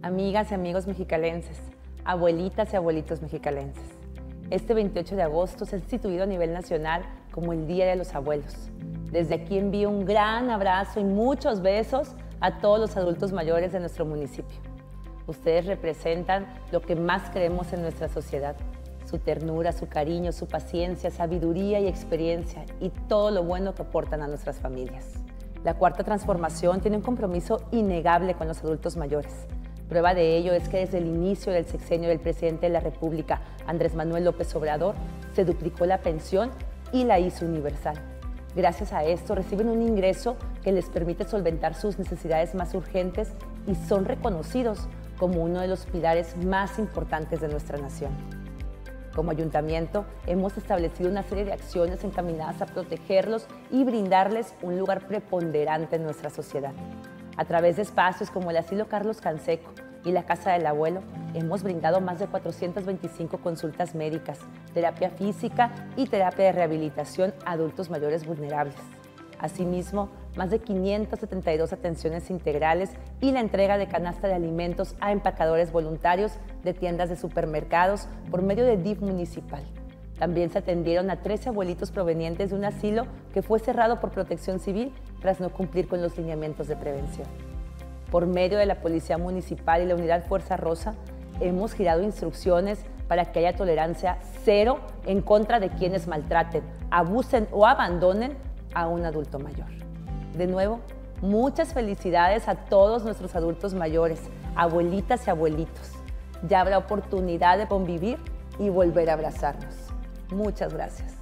Amigas y amigos mexicalenses, abuelitas y abuelitos mexicalenses. Este 28 de agosto se ha instituido a nivel nacional como el Día de los Abuelos. Desde aquí envío un gran abrazo y muchos besos a todos los adultos mayores de nuestro municipio. Ustedes representan lo que más queremos en nuestra sociedad: su ternura, su cariño, su paciencia, sabiduría y experiencia, y todo lo bueno que aportan a nuestras familias. La Cuarta Transformación tiene un compromiso innegable con los adultos mayores. Prueba de ello es que desde el inicio del sexenio del presidente de la República, Andrés Manuel López Obrador, se duplicó la pensión y la hizo universal. Gracias a esto reciben un ingreso que les permite solventar sus necesidades más urgentes y son reconocidos como uno de los pilares más importantes de nuestra nación. Como ayuntamiento, hemos establecido una serie de acciones encaminadas a protegerlos y brindarles un lugar preponderante en nuestra sociedad. A través de espacios como el Asilo Carlos Canseco y la Casa del Abuelo, hemos brindado más de 425 consultas médicas, terapia física y terapia de rehabilitación a adultos mayores vulnerables. Asimismo, más de 572 atenciones integrales y la entrega de canasta de alimentos a empacadores voluntarios de tiendas de supermercados por medio de DIF municipal. También se atendieron a 13 abuelitos provenientes de un asilo que fue cerrado por Protección Civil tras no cumplir con los lineamientos de prevención. Por medio de la Policía Municipal y la Unidad Fuerza Rosa, hemos girado instrucciones para que haya tolerancia cero en contra de quienes maltraten, abusen o abandonen a un adulto mayor. De nuevo, muchas felicidades a todos nuestros adultos mayores, abuelitas y abuelitos. Ya habrá oportunidad de convivir y volver a abrazarnos. Muchas gracias.